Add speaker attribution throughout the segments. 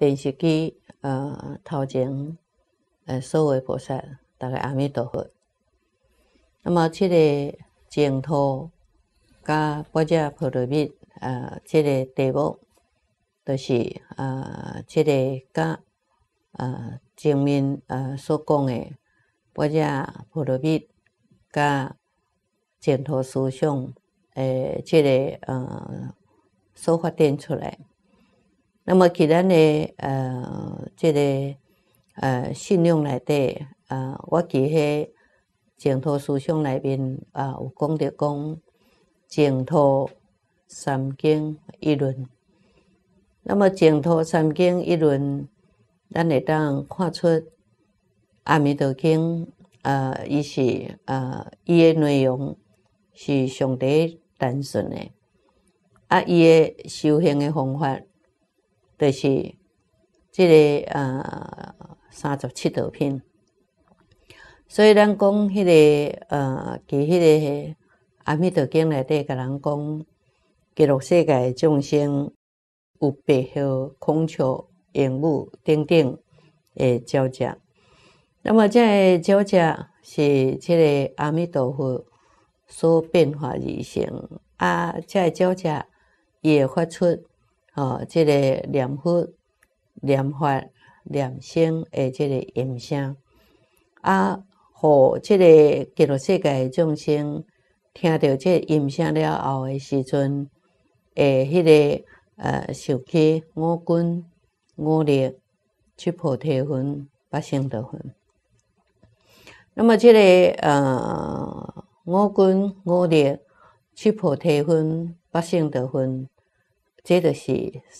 Speaker 1: 电视机头前所有菩萨，大家阿弥陀佛。那么这个净土甲般若波罗蜜这个题目，就是这个甲前面所讲的般若波罗蜜甲净土思想这个所发展出来。那么在咱的这个信仰内底我记迄净土思想内面有讲到讲净土三经一论。那么净土三经一论，咱会当看出阿弥陀经伊是伊的内容是上帝单纯的，伊的修行的方法就是这个37道品。所以咱讲迄个伫迄个阿弥陀经内底甲人讲，极乐世界的众生有白鹤、孔雀、鹦鹉等等的鸟只。那么这个鸟只是这个阿弥陀佛所变化而成这个鸟只伊会发出这个念佛、念法、念声的这个音声互这个极乐世界的众生听到这个音声了后的时阵，迄个受起五根、五力、七菩提分、八圣道分。那么这个五根、五力、七菩提分、八圣道分，这就是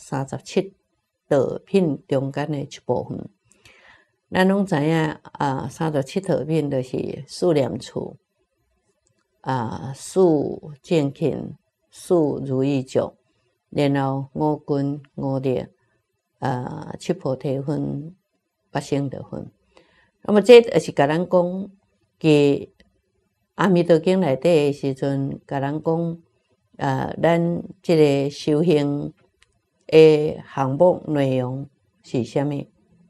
Speaker 1: 37道品中间的一部分。咱拢知影37道品就是四念处四正勤、四如意足，然后五根、五力七菩提分、八圣道分。那么这就是甲咱讲，伫阿弥陀经内底的时阵，甲咱讲咱这个修行的项目内容是啥物？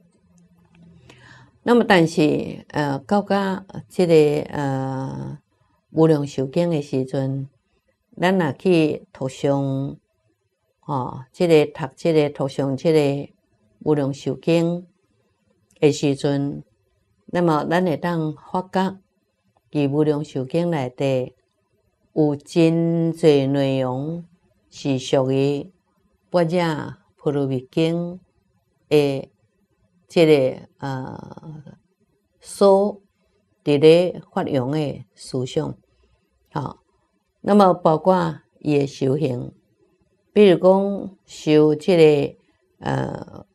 Speaker 1: 那么但是到这个无量寿经的时阵，咱若去读上这个读上这个无量寿经的时阵，那么咱会当发觉伫无量寿经内底有真侪内容是属于般若波罗蜜经的这个所伫咧发扬的思想。那么包括伊的修行，比如讲修这个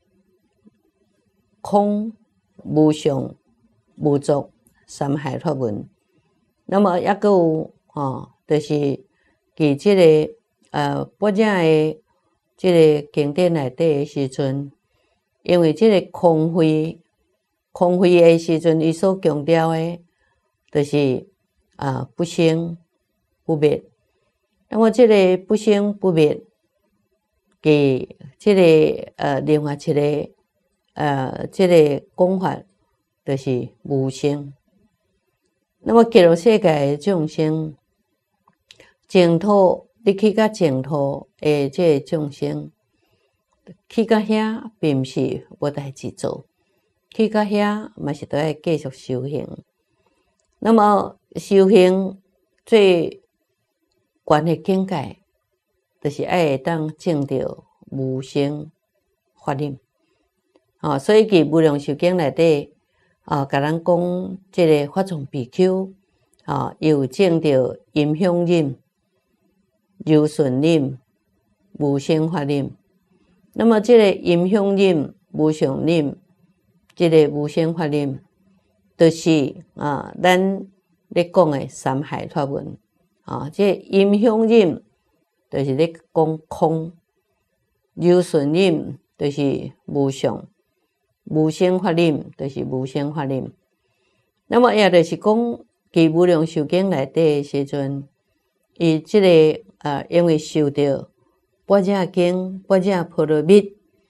Speaker 1: 空、无相、无作、三海法门。那么还佫有就是伫这个般若的这个经典内底的时阵，因为这个空慧的时阵，伊所强调的就是不生不灭。那么这个不生不灭，给这个另外一个这个讲法就是无生。那么极乐世界的众生，净土你去到净土的这个众生，去到遐并毋是无代志做，去到遐嘛是都要继续修行。那么修行最悬的境界，就是会当证到无生法忍。所以伫无量寿经内底甲咱讲这个法藏比丘有证到音响忍、柔顺忍、无生法忍。那么这个音响忍、无相忍，这个无生法忍，就是咱咧讲的三海法门。这个音响忍就是咧讲空，柔顺忍就是无相，无生法忍就是无生法忍。那么也就是讲，伫无量寿经内底的时阵，伊这个因为受到般若经、般若波罗蜜、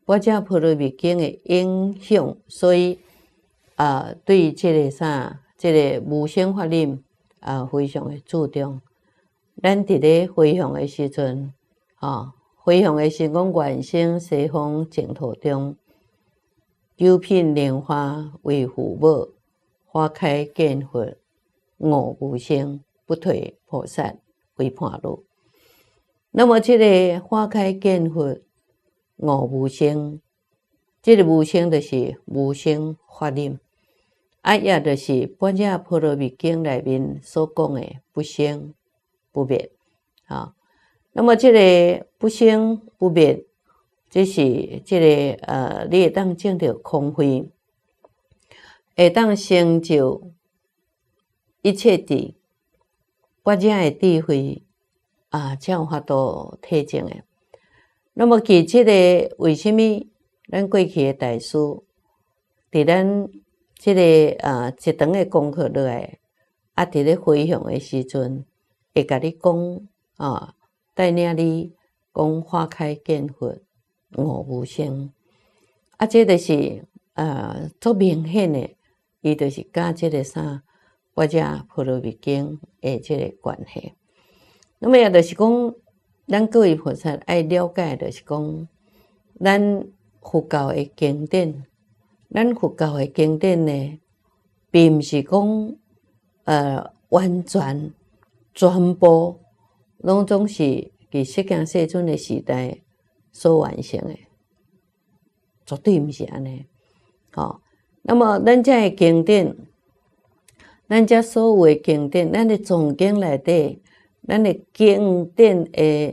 Speaker 1: 般若波罗蜜经的影响，所以对这个这个无生法忍非常的注重。咱伫咧回向的时阵，回向的是讲愿生西方净土中，九品莲花为父母，花开见佛，悟无生，不退菩萨为伴侣。那么这个花开见佛，悟无生，这个无生就是无生法忍，也就是般若波罗蜜经内面所讲的不生不灭。那么这个不生不灭，这是这个你会当证到空慧，会当成就一切智般若的智慧才有法度体证的。那么其这个为什么咱过去的大师伫咱这个一堂的功课落来，伫咧回向的时阵，会甲你讲带领你讲花开见佛，悟无生。这就是足明显的，伊就是甲这个般若波罗蜜经的这个关系。那么也就是讲，咱各位菩萨爱了解，就是讲，咱佛教的经典，咱佛教的经典呢，并不是讲完全全部拢总是伫释迦世尊的时代所完成的，绝对不是安尼。那么咱这的经典，咱这所有的经典，咱的总经内底，咱的经典的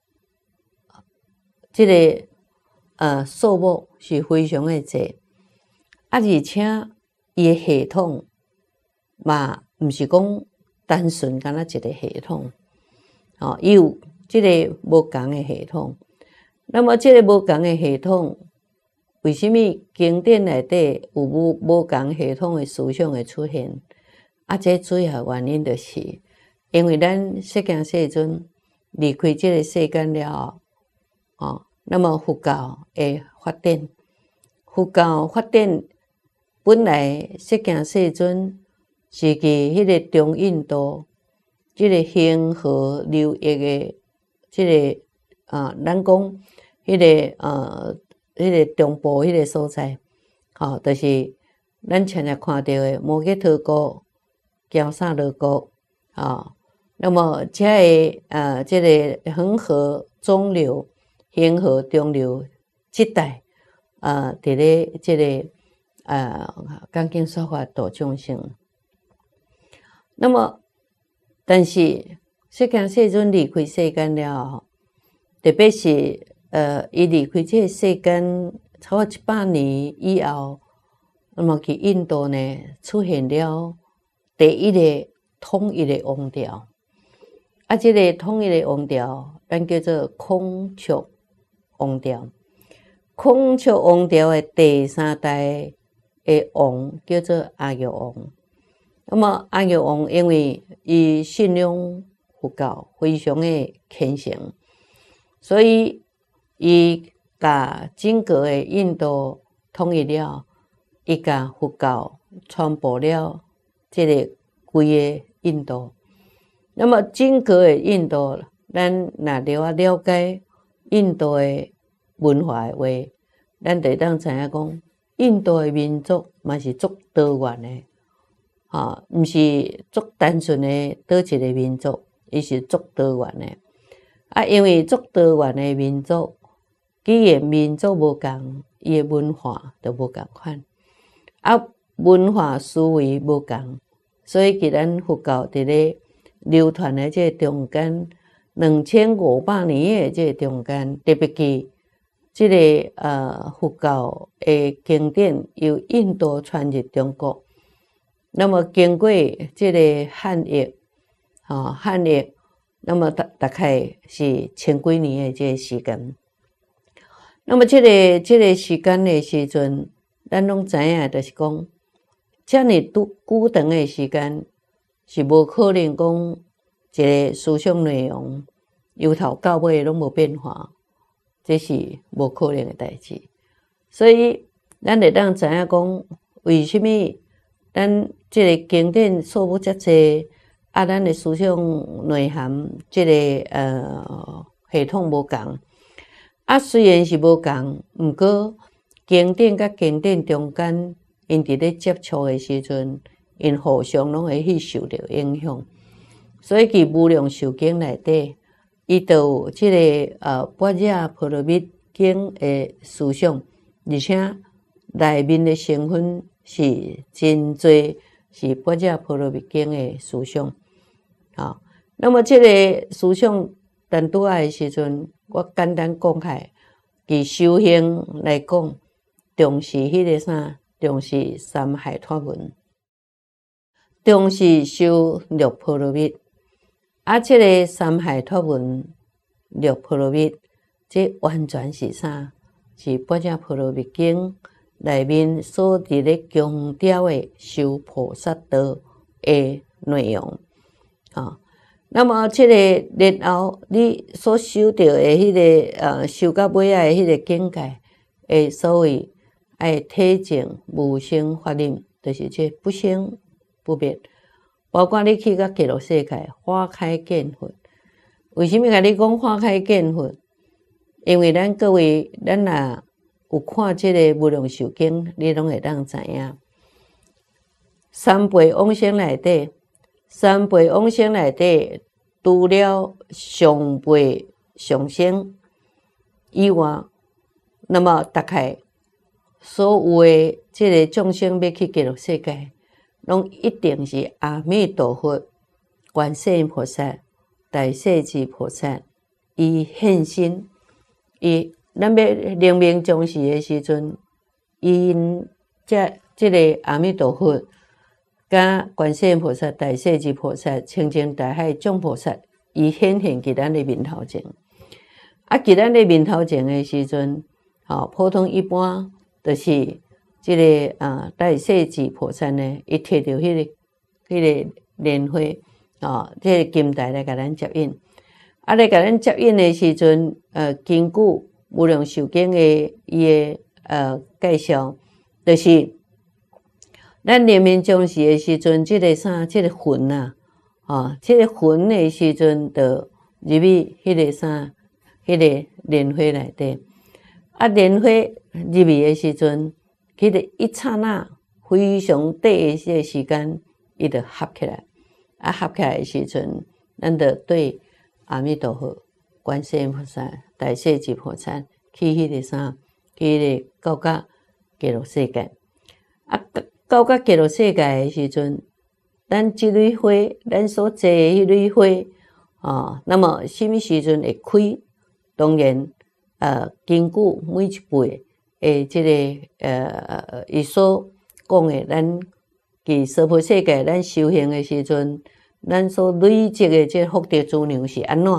Speaker 1: 这个数目是非常的济，而且伊的系统嘛，不是讲单纯干那一个系统，伊有这个无同的系统。那么这个无同的系统，为什么经典内底有无同系统的思想的出现？这主要原因就是因为咱释迦世尊离开这个世间了后，那么佛教的发展，佛教发展本来释迦世尊是伫迄个中印度这个恒河流域的这个咱讲迄个中部迄个所在，就是咱常常看到的摩羯陀国、憍萨罗国，那么这个这个恒河中流、恒河中流这带伫咧这个讲经说法度众生。那么，但是释迦世尊离开世间了后，特别是伊离开这个世间超过100年以后，那么去印度呢出现了第一个统一的王朝。这个统一的王朝，咱叫做孔雀王朝。孔雀王朝的第3代的王叫做阿育王。那么阿育王因为伊信仰佛教，非常的虔诚，所以伊把整个的印度统一了，伊把佛教传播了这个规个印度。那么整个的印度，咱若了解印度的文化的话，咱就当知影讲，印度的民族嘛是足多元的。毋是足单纯的倒一个民族，伊是足多元的。因为足多元的民族，既然民族无共，伊的文化就无共款。文化思维无共，所以既然佛教伫咧流传的这个中间，2500年的这个中间，特别是这个佛教的经典由印度传入中国。那么经过这个汉译，汉译，那么大概是1000几年的这个时间。那么这个时间的时阵，咱拢知影，就是讲，这么久长的时间是无可能讲一个思想内容由头到尾拢无变化，这是无可能的代志。 所以咱会当知影讲，为什么咱即个经典数目遮济，啊，咱的思想内涵即个系统无共。啊，虽然是无共，毋过经典甲经典中间，因伫咧接触的时阵，因互相拢会去受到影响。所以伫无量寿经内底，伊就有即个般若波罗蜜经的思想，而且内面的成分是真侪，是般若波罗蜜经的思想。那么即个思想单拄仔的时阵，我简单讲开，伫修行来讲，重视迄个啥？重视三海托文，重视修六波罗蜜。啊，即个三海托文、六波罗蜜，这完全是啥？是般若波罗蜜经内面所伫咧强调的修菩萨道的内容。那么即个然后你所修到的迄个修到尾仔的迄个境界，所谓爱体证无生法忍，就是这不生不灭。包括你去到极乐世界，花开见佛。为什么甲你讲花开见佛？因为咱各位，咱若有看即个无量寿经，你拢会当知影。三辈往生内底，三辈往生内底，除了上辈上生以外，那么大概所有的即个众生要去极乐世界，拢一定是阿弥陀佛、观世音菩萨、大势至菩萨，伊现身。咱要灵明将士的时阵，因即个阿弥陀佛、甲观世音菩萨、大势至菩萨、清净大海众菩萨，伊显现伫咱的面头前。啊，伫咱的面头前的时阵，普通一般就是即个大势至菩萨呢，伊摕着迄个莲花即个金带来甲咱接引。啊，来甲咱接引的时阵，根据无量寿经的伊的介绍，就是咱灵明将士的时阵，即个啥，即个魂啊，即个魂的时阵，就入去迄个啥，迄个莲花内底。啊，莲花入去的时阵，迄个一刹那非常短的即个时间，伊就合起来。啊，合起来的时阵，咱就对阿弥陀佛、观世音菩萨、大势至菩萨去迄个啥，去迄个到达极乐世界。啊，到达极乐世界的时阵，咱即蕊花，咱所坐的迄蕊花，那么什么时阵会开？当然，根据每一辈的即个伊所讲的，咱伫娑婆世界，咱修行的时阵，咱所累积的这福德资粮是安怎？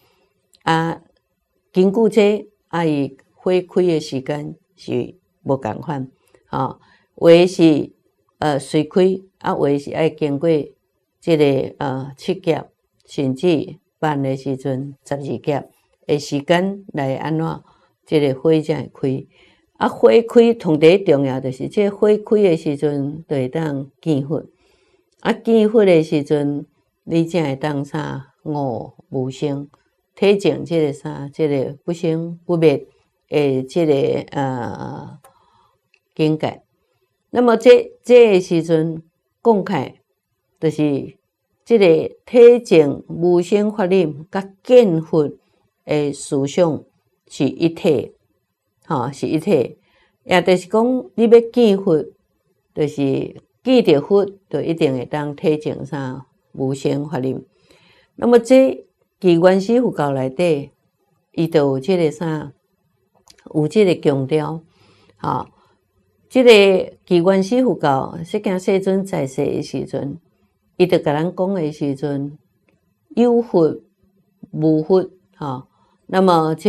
Speaker 1: 根据这伊花开的时间是无共款，有的是随开，有的是爱经过这个7劫，甚至办的时阵12劫的时间来安怎？这个花才会开。花开同第一重要就是这花开的时阵，就会当见佛。见佛的时阵，你才会当啥悟无生，体证这个啥，这个不生不灭的这个境界。那么这个时阵讲开，就是这个体证无生法忍甲见佛的思想是一体。是一体，也就是讲，你要见佛，就是见着佛，就一定会当体证啥无生法忍。那么这伫原始佛教内底，伊就有这个啥，有这个强调，这个伫原始佛教，释迦世尊在世的时阵，伊就甲咱讲的时阵，有佛无佛，那么这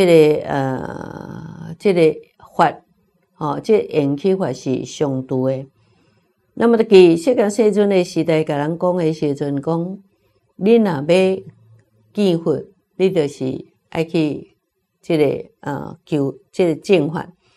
Speaker 1: 个法，这缘起法是相拄的。那么伫释迦世尊的时代，甲咱讲的时阵，讲你若要见佛，你就是爱去这个求这个正法。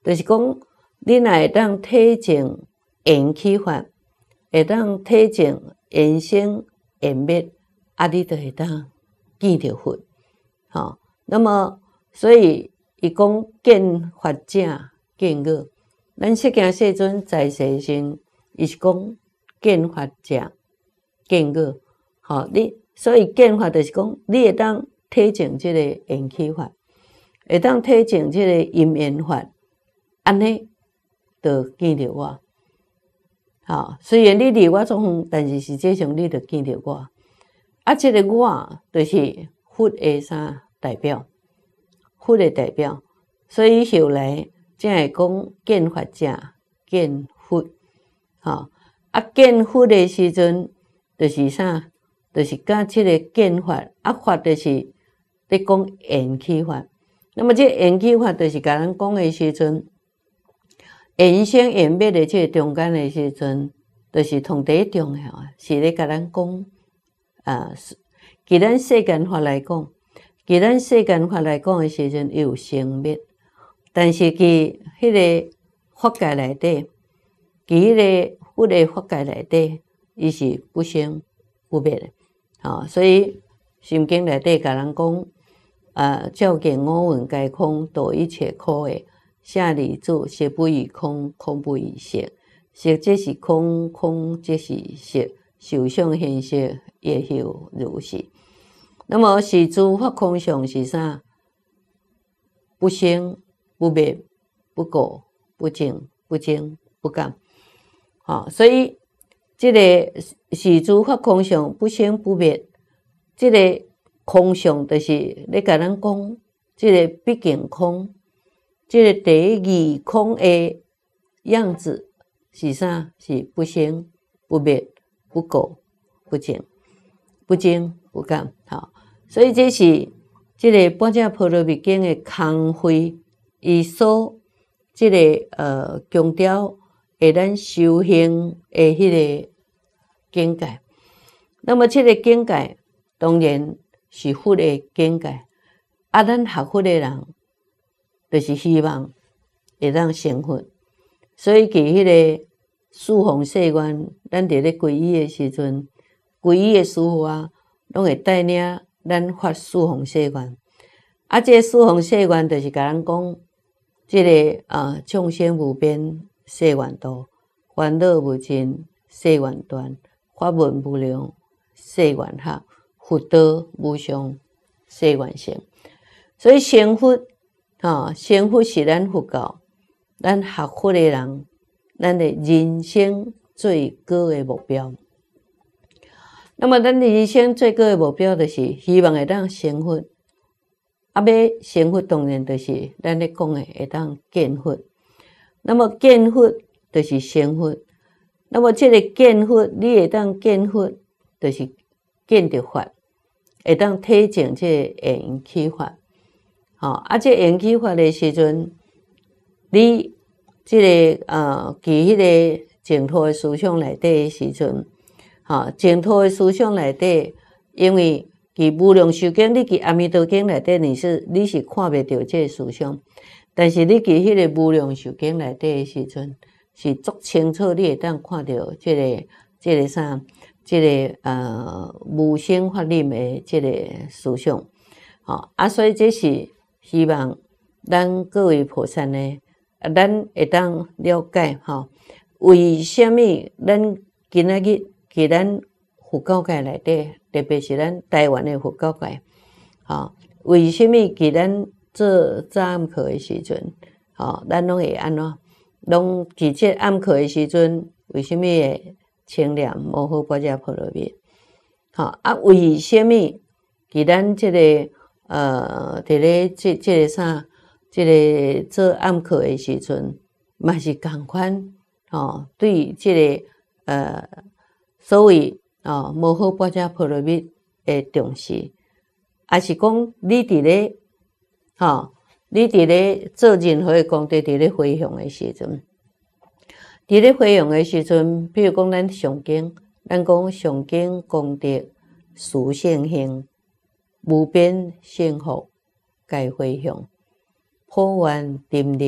Speaker 1: 就是讲，你若会当体证缘起法，会当体证缘生缘灭，啊，你就会当见着佛。好，那么所以伊讲见法者见我，咱释迦世尊在世时，伊是讲见法者见我。好，你所以见法就是讲，你会当体证这个缘起法，会当体证这个因缘法，安尼就见着我。好，虽然你离我足远，但是实际上你就见着我。啊，这个我就是佛的啥代表？佛的代表，所以后来才会讲见法者见佛。好，啊，见佛的时阵，就是啥？就是甲这个见法，啊，法就是咧讲缘起法。那么这缘起法就是甲咱讲的时阵，缘生缘灭的这个中间的时阵，就是同第一重要啊，是咧甲咱讲伫咱世间法来讲，伫咱世间法来讲的时阵，伊有生灭，但是伫迄个法界内底，伫迄个佛的法界内底，伊是不生不灭的。好，所以心经内底甲咱讲，照见五蕴皆空，度一切苦厄。舍利子，色不异空，空不异色，色即是空，空即是色，受想行识也有如是。那么是诸法空相是啥？不生不灭，不垢不净，不净不染。好，所以这个是诸法空相不生不灭，这个空相就是咧甲咱讲，这个毕竟空，这个第二空的样子是啥？是不生不灭，不垢不净，不净不染。好。所以这是这个《般若波罗蜜经》的空慧，伊所这个强调的咱修行的迄个境界。那么这个境界当然是佛的境界，啊，咱学佛的人就是希望会当成佛。所以伫迄个四弘誓愿，咱伫咧皈依的时阵，皈依的师父啊，拢会带领咱发四弘誓愿，啊，这个四弘誓愿就是甲咱讲，这个众生无边誓愿度，烦恼无尽誓愿断，法门无量誓愿学，佛道无上誓愿成。所以成佛，成佛是咱佛教，咱学佛的人，咱的人生最高的目标。那么咱人生最高的目标就是希望会当成佛，啊，要成佛当然就是咱咧讲的会当见佛。那么见佛就是成佛。那么这个见佛，你会当见佛，就是见着法，会当体证这个缘起法。啊，这缘起法的时阵，你这个伫迄个净土的思想内底的时阵。净土的思想内底，因为伫无量寿经，你伫阿弥陀经内底，你是看袂到这个思想，但是你伫迄个无量寿经内底的时阵，是足清楚，你会当看到这个啥，这个无生法忍的这个思想。啊，所以这是希望咱各位菩萨呢，咱会当了解为什么咱今仔日伫咱佛教界内底，特别是咱台湾的佛教界，为什么伫咱做早暗课的时阵，咱拢会安怎？拢伫这暗课的时阵，为什么会清念摩诃般若波罗蜜？啊，为什么伫咱这个伫咧这个啥，这个做暗课的时阵，嘛是同款，对这个所谓摩诃般若波罗蜜的重视，也是讲你伫咧你伫咧做任何的功德，伫咧回向的时阵，伫咧回向的时阵，比如讲咱上经，咱讲上经功德殊胜行，无边幸福皆回向，普愿沉溺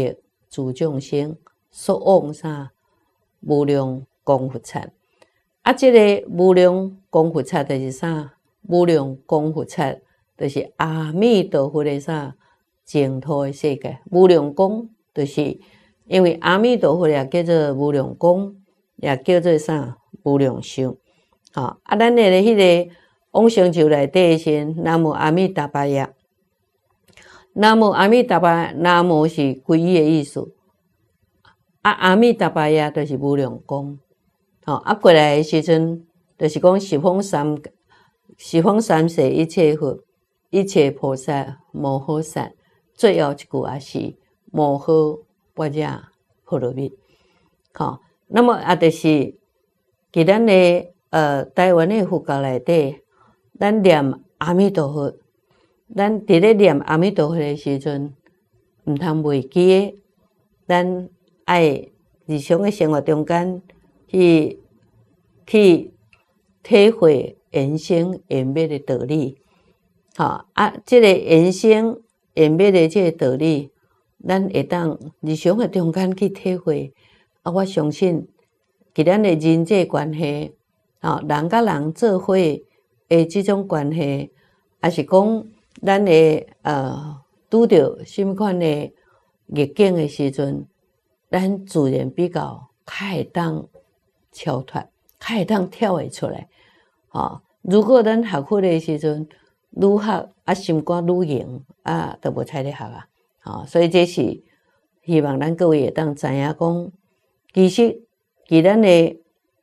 Speaker 1: 助众生，所往啥无量功佛刹。啊，这个无量功佛刹就是啥？无量功佛刹就是阿弥陀佛的啥净土的世界。无量功就是因为阿弥陀佛也叫做无量功，也叫做啥无量寿。啊，咱的迄个往生咒内底是南无阿弥达巴耶。南无阿弥达巴，南无是皈依的意思。啊，阿弥达巴耶就是无量功。啊，过来的时阵，就是讲十方三世一切佛、一切菩萨、摩诃萨，最后一句也是摩诃般若波罗蜜。好，那么就是伫咱的台湾的佛教内底，咱念阿弥陀佛，咱伫咧念阿弥陀佛的时阵，毋通忘记的，咱爱日常的生活中间去体会缘生缘灭的道理。好这个缘生缘灭的这个道理，咱会当日常的中间去体会。我相信，伫咱的人际关系，人甲人做伙的这种关系，也是讲咱的拄着什么款的逆境的时阵，咱自然比较较会当超脱，较会当跳会出来。如果咱学佛的时阵，愈学心肝愈硬就无采咧学啊。所以这是希望咱各位会当知影讲，其实伫咱的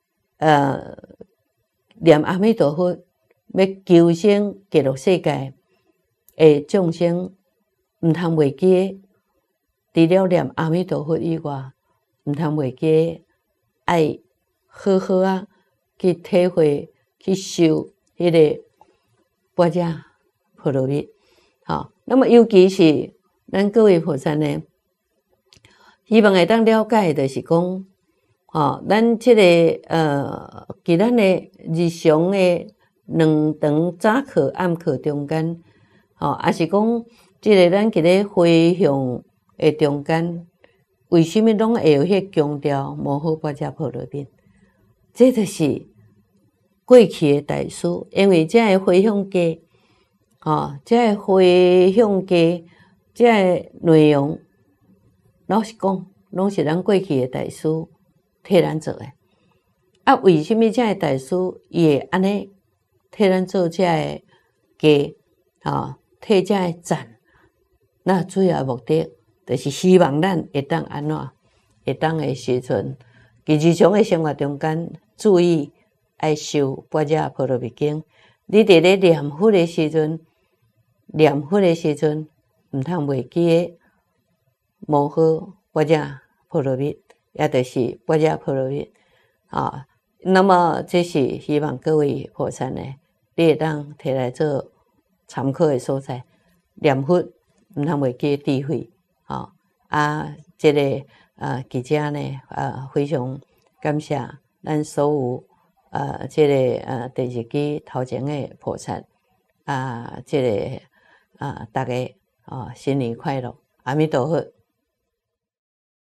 Speaker 1: 念阿弥陀佛，要求生极乐世界的众生，毋通忘记，除了念阿弥陀佛以外，毋通忘记爱好好去体会、去修迄个般若波罗蜜。那么尤其是咱各位菩萨呢，希望会当了解的就是讲，咱这个伫咱的日常的2堂早课、暗课中间，也是讲，这个咱伫咧回向的中间，为什么拢会有迄强调摩诃般若波罗蜜？这就是过去的大师，因为这个回向偈，这个回向偈，这个内容，老实讲，拢是咱过去的大师替咱做的。为什么这个大师伊会安尼替咱做这个偈？替这个赞？那主要的目的，就是希望咱会当安怎？会当的时阵，伫日常的生活中间，注意爱修般若波罗蜜经。你伫咧念佛的时阵，毋通忘记的摩诃般若波罗蜜，也就是般若波罗蜜。那么这是希望各位菩萨呢，你会当摕来做参考的所在。念佛毋通忘记智慧。这个记者呢，非常感谢咱所有这个电视机头前的菩萨这个大家新年快乐，阿弥陀佛。